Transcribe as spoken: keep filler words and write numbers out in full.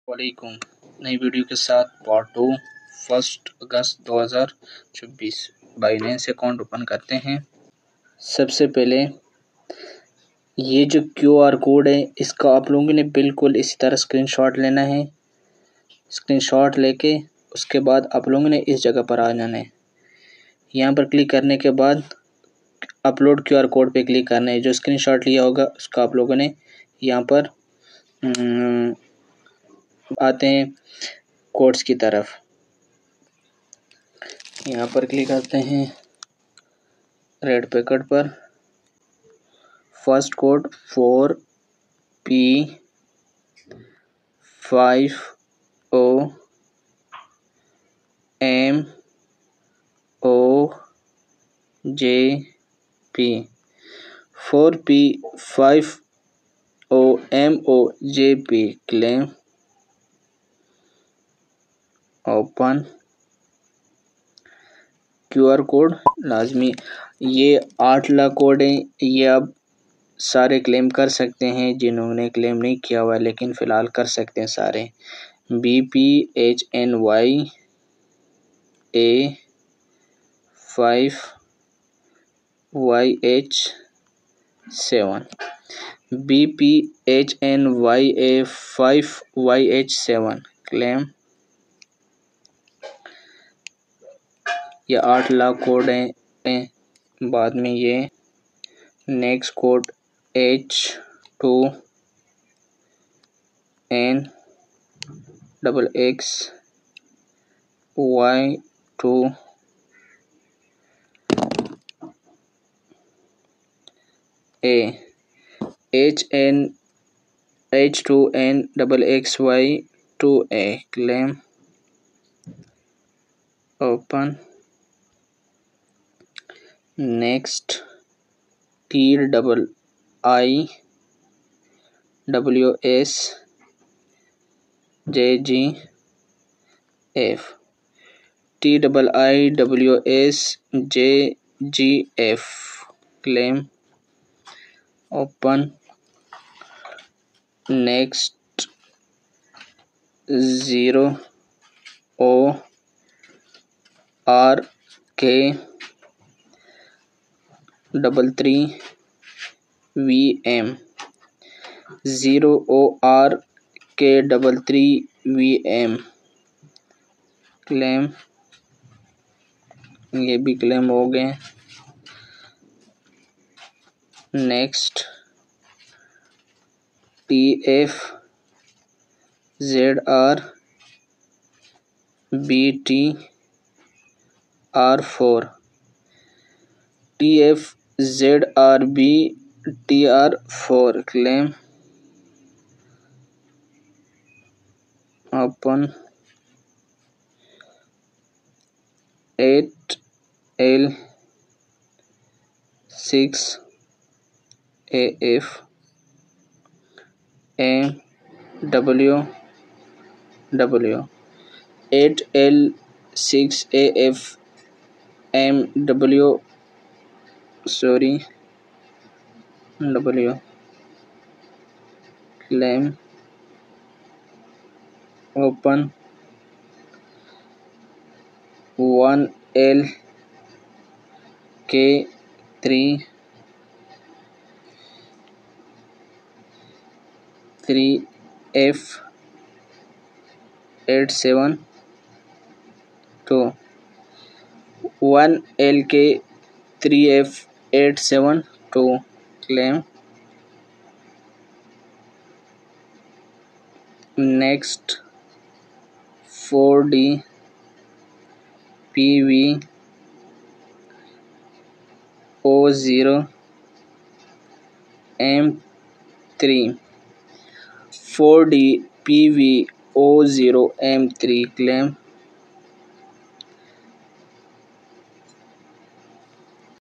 वालेकुम। नई वीडियो के साथ पार्ट टू फर्स्ट अगस्त दो हज़ार चौबीस बाइनेंस अकाउंट ओपन करते हैं। सबसे पहले ये जो क्यू आर कोड है इसका आप लोगों ने बिल्कुल इसी तरह स्क्रीनशॉट लेना है। स्क्रीनशॉट लेके उसके बाद आप लोगों ने इस जगह पर आ जाना है। यहाँ पर क्लिक करने के बाद अपलोड क्यू आर कोड पे क्लिक करना है। जो स्क्रीनशॉट लिया होगा उसका आप लोगों ने यहाँ पर आते हैं कोड्स की तरफ। यहाँ पर क्लिक करते हैं रेड पैकेट पर। First code four P five O M O J P four P five O M O J P claim open. Q R code लाजमी, ये आठ लाख कोड है। ये आप सारे क्लेम कर सकते हैं जिन्होंने क्लेम नहीं किया हुआ, लेकिन फ़िलहाल कर सकते हैं सारे। B P H N Y A five Y H seven B P H N Y A five Y H seven claim. ये आठ लाख कोड हैं। बाद में ये next code H two N double X Y two A H N H two N double X Y two A claim open. Next T double I W S J G F T double I W S J G F claim open. Next zero O R K double three V M zero O R K double three V M claim. ये भी claim हो गए। Next T F Z R B T R four T F Z R B T R four claim open. Eight L six A F M W W eight L six A F M W sorry W claim open. One L K three three F eight seven two one L K three F eight seven two claim. Next four D P V O zero M three four D P V O zero M three claim